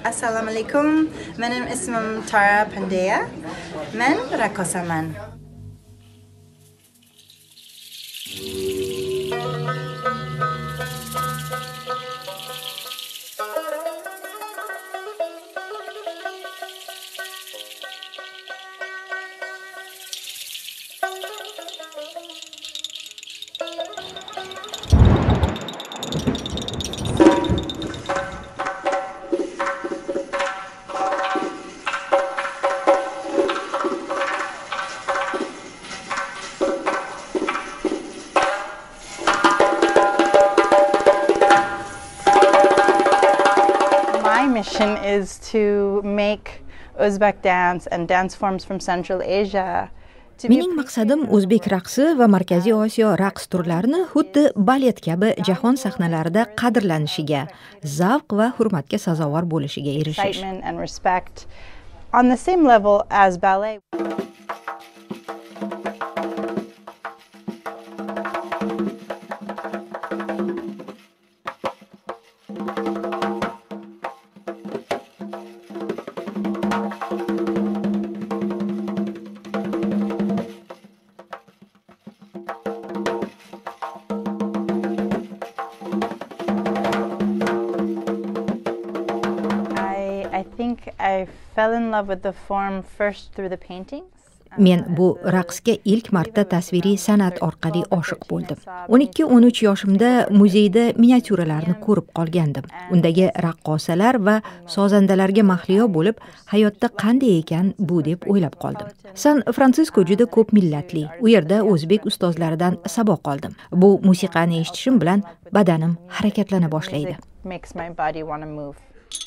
Assalamu alaikum. Benim ismim Tara Pandya. Men raqqosaman. My mission is to make Uzbek dance and dance forms from Central Asia. Mening maqsadim o'zbek raqsi va Markaziy Osiyo raqs turlarini xuddi balet kabi jahon sahnalarida qadrlanishiga, zavq va hurmatga sazovor bo'lishiga erishish. And respect on the same level as ballet. I think I fell in love with the form first through the paintings. Men bu raqsga ilk marta tasviriy san'at orqali oshiq bo'ldim. 12-13 yoshimda muzeyda miniatyuralarni ko'rib qolgandim. Undagi raqqosalar va sozandalarga mahliyo bo'lib, hayotda qanday ekan bu deb o'ylab qoldim. San Fransisko juda ko'p millatli. U yerda o'zbek ustozlaridan saboq oldim. Bu musiqani eshitishim bilan badanim harakatlana boshlaydi. Makes my body want to move.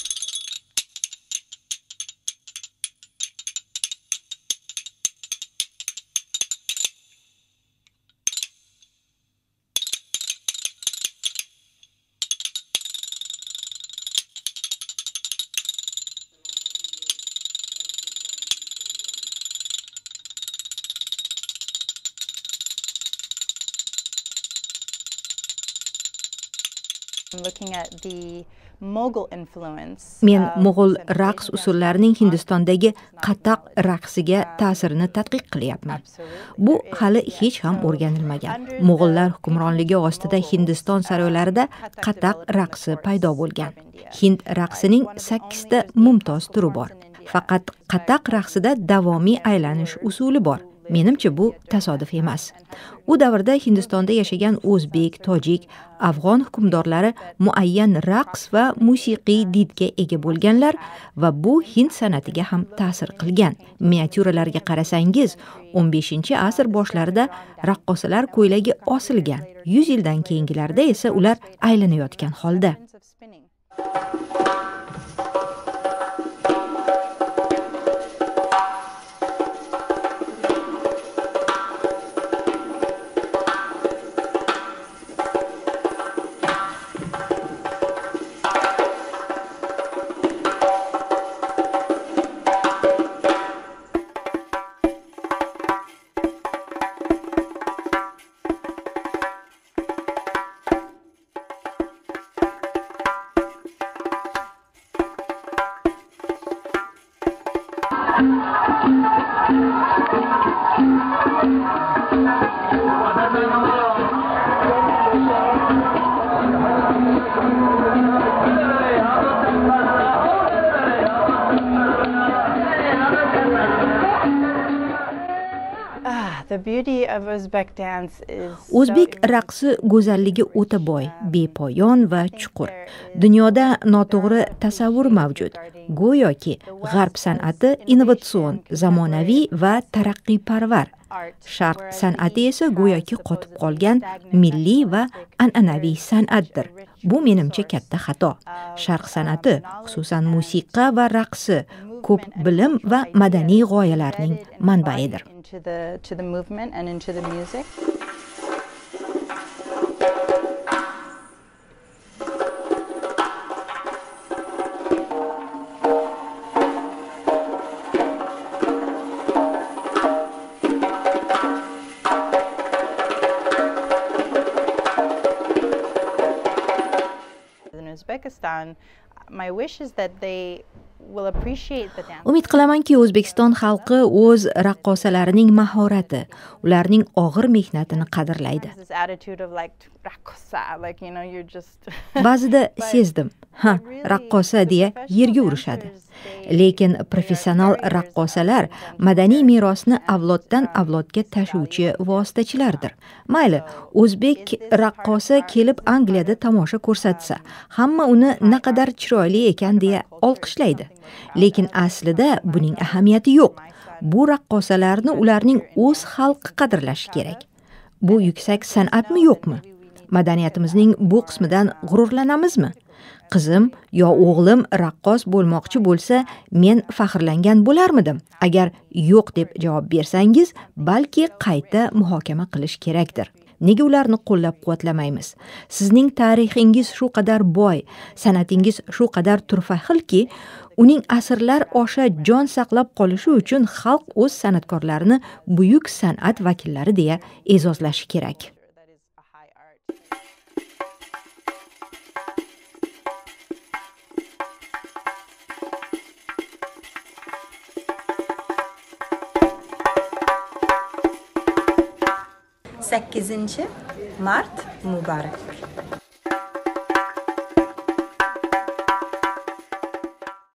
I'm looking at the Mughal influence. Men Mo'g'ul raqs usullarining Hindistondagi qataq raqsiga ta'sirini tadqiq qilyapman. Bu hali hech ham o'rganilmagan. Mo'g'ullar hukmronligi ostida Hindiston saroylarida qataq raqsi paydo bo'lgan. Hind raqsining 8 ta mumtoz turi bor. Faqat qataq raqsida davomiy aylanish usuli bor. Menimcha bu tasodif emas. U davrda Hindistonda yashagan o'zbek, tojik, afg'on hukmdorlari muayyan raqs va musiqiy didga ega bo'lganlar va bu Hind san'atiga ham ta'sir qilgan. Miniatyuralarga qarasangiz, 15-asr boshlarida raqqosalar ko'ylagi osilgan. 100 yildan keyingilarda esa ular aylanayotgan holda. The beauty of Uzbek dance is O'zbek raqsi go'zalligi o'ta boy, bepoyon va chuqur. Dunyoda noto'g'ri tasavvur mavjud. Go'yoki g'arb san'ati innovatsion, zamonaviy va taraqqiyparvar. Sharq san'ati esa go'yoki qotib qolgan milliy va an'anaviy san'atdir. Bu menimcha katta xato. Sharq san'ati, xususan musiqa va raqsi, ko'p bilim va madaniy g'oyalarning manbaidir. To the movement and into the music. In Uzbekistan, my wish is that they will appreciate the dance. Umid qilamanki, O'zbekiston xalqi o'z raqqosalarining mahorati, ularning og'ir mehnatini qadrlaydi. This attitude of like raqqosa, like you're just Ba'zida sezdim, raqqosa deya yerga urishadi. Lekin professional raqqosalar madaniy merosni avloddan avlodga tashuvchi vositachilardir. Mayli, o'zbek raqqosa kelib Angliyada tomosha ko'rsatsa, hamma uni naqadar chiroyli ekan deya olqishlaydi. Lekin aslida buning ahamiyati yo'q. Bu raqqosalarni ularning o'z xalqi qadrlashi kerak. Bu yuksak san'atmi yo'qmi? Madaniyatimizning bu qismidan g'ururlanamizmi? Qizim yo o'g'lim raqqos bo'lmoqchi bo'lsa, men faxrlangan bo'larmidim. Agar yo'q deb javob bersangiz, balki qayta muhokama qilish kerakdir. Nega ularni qo'llab-quvvatlamaymiz? Sizning tarixingiz shu qadar boy, san'atingiz shu qadar turfahilki, uning asrlar osha jon saqlab qolishi uchun xalq o'z san'atkorlarini buyuk san'at vakillari deya e'zozlashi kerak. Sakkizinchi mart muborak.